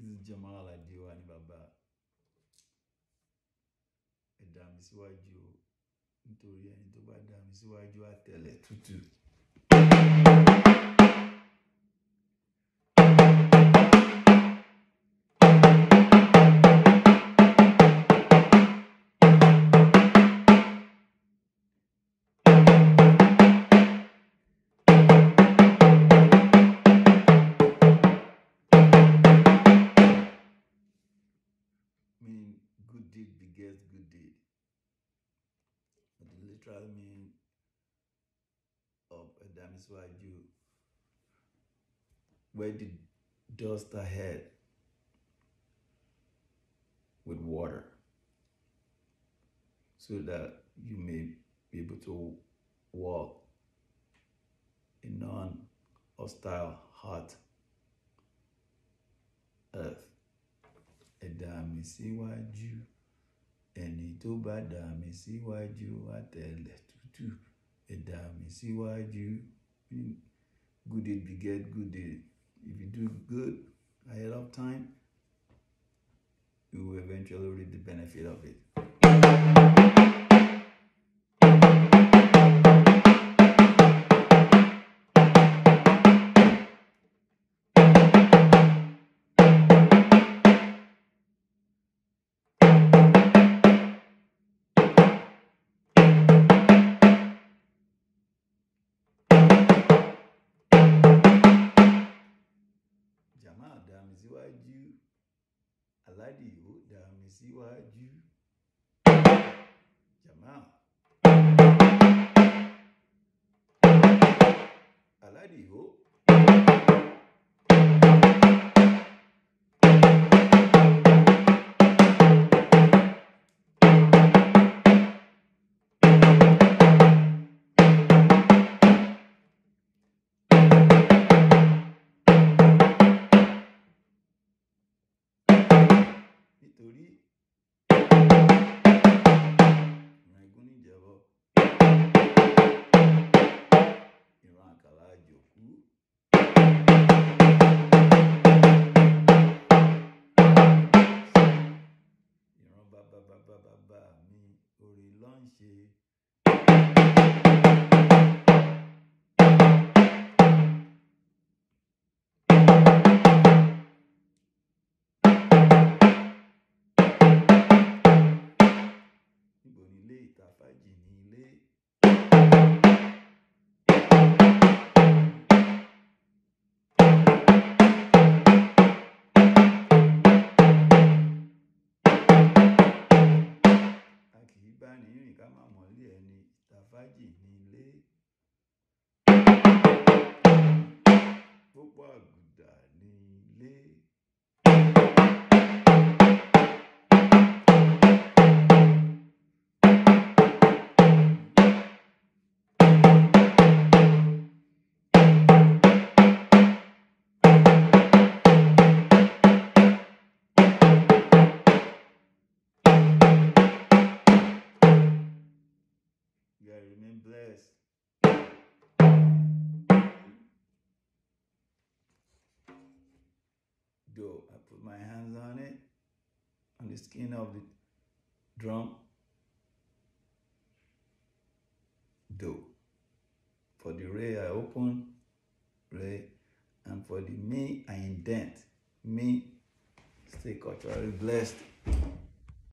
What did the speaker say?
is Jammal and Baba. Dami siwaju nítorí ẹni tó bá dami síwájú àtẹ̀lẹ̀ tútù. Mean good deed begets good deed. The literal meaning of dami siwaju, where the dust ahead with water so that you may be able to walk in non-hostile, hot earth. Dami síwájú, ẹni tó bá dami síwájú àtẹ̀lẹ̀ tútù. Dami síwájú. Good deed beget good deed. If you do good ahead of time, you will eventually reap the benefit of it. Jammal dami síwájú. Aládìyó dami síwájú. Jammal. Aládìyó. Nítorí ìran igún níjẹ̀bọ, ìran àkàlà àjòkú. Ìran bàbá mi orí ló ń ṣe. Níbo ni ilé ìtafájì ní ilé? A kì í bá ní rìn ká má mọ̀lé ẹni. Ìtafájì ní ilé. Pópó àgùdà ní ilé. You gotta remain blessed. Dough. I put my hands on it, on the skin of the drum. Dough. For the ray I open, ray, and for the me I indent. Me, stay culturally blessed.